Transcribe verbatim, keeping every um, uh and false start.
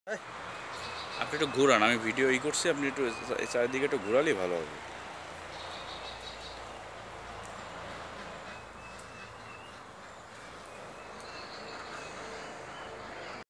আপনি একটু ঘুরান, আমি ভিডিও ই করছি, আপনি একটু চারিদিকে একটু ঘোরালেই ভালো হবে।